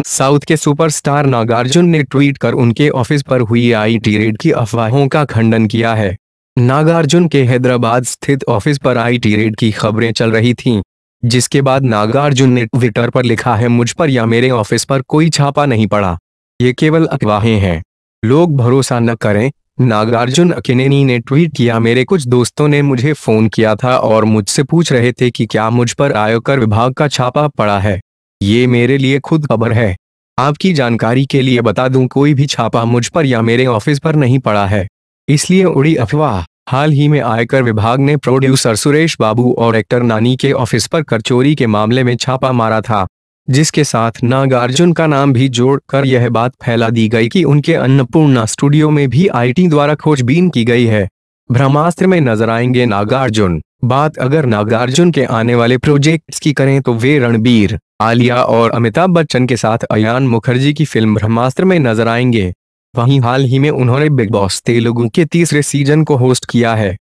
South के superstar Nagarjuna ने tweet कर उनके ऑफिस पर हुई आईटी रेड की अफवाहों का खंडन किया है। नागार्जुन के हैदराबाद स्थित ऑफिस पर आईटी रेड की खबरें चल रही थीं, जिसके बाद नागार्जुन ने ट्विटर पर लिखा है, मुझ पर या मेरे ऑफिस पर कोई छापा नहीं पड़ा, ये केवल अफवाहें हैं, लोग भरोसा न करें। नागार्जुन अकेनेनी ने ट्वीट किया, मेरे कुछ दोस्तों ने मुझे फोन किया था और मुझसे पूछ रहे थे कि क्या मुझ पर आयकर विभाग का छापा पड़ा है। ये मेरे लिए खुद खबर है। आपकी जानकारी के लिए बता दूं, कोई भी छापा मुझ पर या मेरे ऑफिस पर नहीं पड़ा है, इसलिए उड़ी अफवाह। हाल ही में आयकर विभाग ने प्रोड्यूसर सुरेश बाबू और एक्टर नानी के ऑफिस पर कर चोरी के मामले में छापा मारा था, जिसके साथ नागार्जुन का नाम भी जोड़कर यह बात फैला दी गई कि उनके अन्नपूर्णा स्टूडियो में भी आईटी द्वारा खोजबीन की गई है। ब्रह्मास्त्र में नजर आएंगे नागार्जुन। बात अगर नागार्जुन के आने वाले प्रोजेक्ट्स की करें तो वे रणबीर, आलिया और अमिताभ बच्चन के साथ अयान मुखर्जी की फिल्म ब्रह्मास्त्र में नजर आएंगे। वहीं हाल ही में उन्होंने बिग बॉस तेलुगु के तीसरे सीजन को होस्ट किया है।